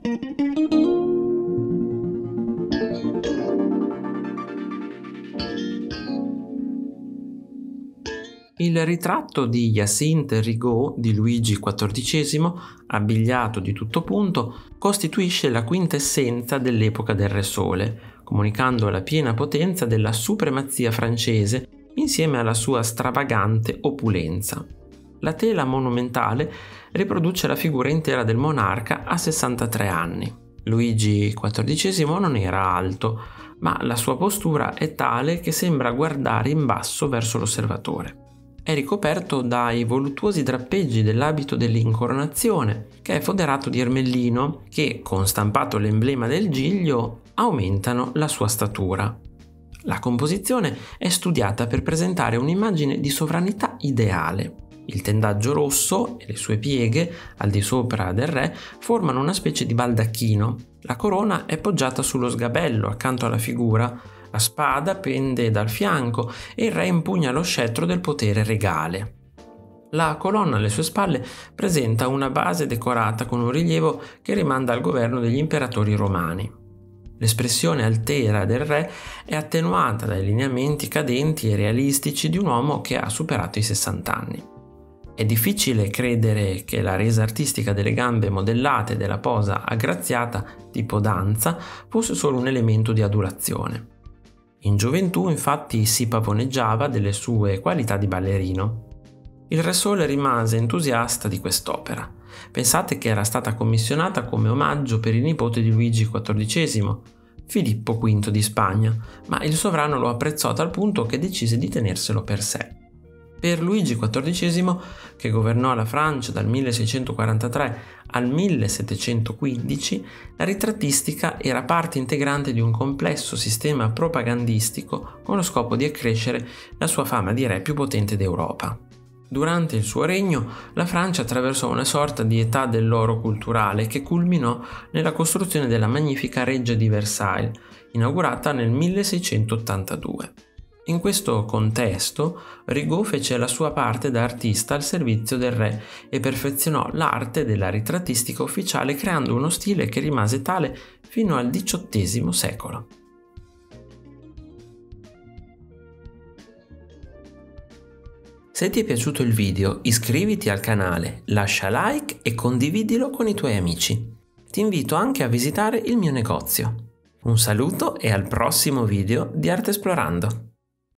Il ritratto di Hyacinthe Rigaud di Luigi XIV, abbigliato di tutto punto, costituisce la quintessenza dell'epoca del Re Sole, comunicando la piena potenza della supremazia francese insieme alla sua stravagante opulenza. La tela monumentale riproduce la figura intera del monarca a 63 anni. Luigi XIV non era alto, ma la sua postura è tale che sembra guardare in basso verso l'osservatore. È ricoperto dai voluttuosi drappeggi dell'abito dell'incoronazione, che è foderato di ermellino che, con stampato l'emblema del Giglio, aumentano la sua statura. La composizione è studiata per presentare un'immagine di sovranità ideale. Il tendaggio rosso e le sue pieghe, al di sopra del re, formano una specie di baldacchino. La corona è poggiata sullo sgabello accanto alla figura. La spada pende dal fianco e il re impugna lo scettro del potere regale. La colonna alle sue spalle presenta una base decorata con un rilievo che rimanda al governo degli imperatori romani. L'espressione altera del re è attenuata dai lineamenti cadenti e realistici di un uomo che ha superato i 60 anni. È difficile credere che la resa artistica delle gambe modellate e della posa aggraziata, tipo danza, fosse solo un elemento di adulazione. In gioventù, infatti, si pavoneggiava delle sue qualità di ballerino. Il Re Sole rimase entusiasta di quest'opera. Pensate che era stata commissionata come omaggio per il nipote di Luigi XIV, Filippo V di Spagna, ma il sovrano lo apprezzò a tal punto che decise di tenerselo per sé. Per Luigi XIV, che governò la Francia dal 1643 al 1715, la ritrattistica era parte integrante di un complesso sistema propagandistico con lo scopo di accrescere la sua fama di re più potente d'Europa. Durante il suo regno, la Francia attraversò una sorta di età dell'oro culturale che culminò nella costruzione della magnifica Reggia di Versailles, inaugurata nel 1682. In questo contesto, Rigaud fece la sua parte da artista al servizio del re e perfezionò l'arte della ritrattistica ufficiale creando uno stile che rimase tale fino al XVIII secolo. Se ti è piaciuto il video, iscriviti al canale, lascia like e condividilo con i tuoi amici. Ti invito anche a visitare il mio negozio. Un saluto e al prossimo video di Arte Esplorando!